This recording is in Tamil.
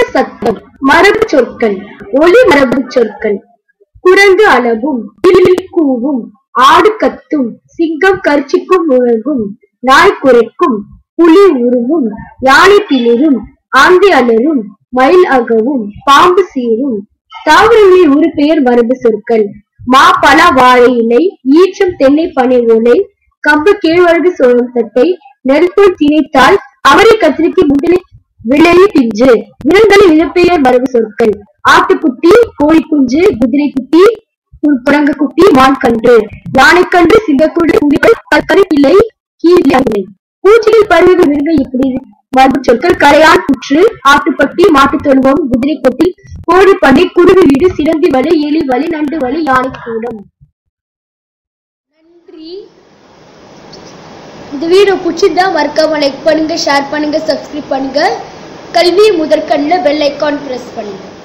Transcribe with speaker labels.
Speaker 1: சத்தம் மரபு சொற்கள். ஒலி மரபு சொற்கள். குரங்கு அளவும், கிளி கூவும், ஆடு கத்தும், சிங்கம் கர்ச்சிக்கும் முழங்கும், நாய் குரைக்கும், புலி உருவும், யானை பிளிரும், ஆந்தை அலரும், மயில் அகவும், பாம்பு சீரும். தாவரங்களில் ஒரு பெயர் மரபு சொற்கள். மா பலா வாழை இலை, ஈச்சம் தென்னை பனை ஓலை, கம்பு கேழ்வரகு சோளம் தட்டை, நெருப்போல் திணைத்தால், அவரை கத்திரிக்கு முந்தினை விளைவி பிஞ்சு. விலங்குகளில் இடப்பெயர் மரபு சொற்கள். ஆட்டுக்குட்டி, கோழி குஞ்சு, குதிரை குட்டி, குரங்கு குட்டி, மான் கன்று, யானைக்கன்று, சிங்கக்குடி, புலிகள், கருப்பிள்ளை, கீழை. பூச்சிகள் பருவ விருங்க இப்படி மரபு சொற்கள். கரையான் புற்று, ஆட்டுப்பட்டி, மாட்டு தொழுவம், குதிரை கொட்டி, கோழி பண்ணை, குருவி வீடு, சிலந்தி வலை, எலி வலை, நண்டு வலை, யானை கூடம்.
Speaker 2: நன்றி. இந்த வீடியோ பிடிச்சிருந்தா மறக்காம லைக் பண்ணுங்க, ஷேர் பண்ணுங்க, சப்ஸ்கிரைப் பண்ணுங்க. கல்வி முதற்கண்ணில் பெல் ஐக்கான் பிரஸ் பண்ணுங்க.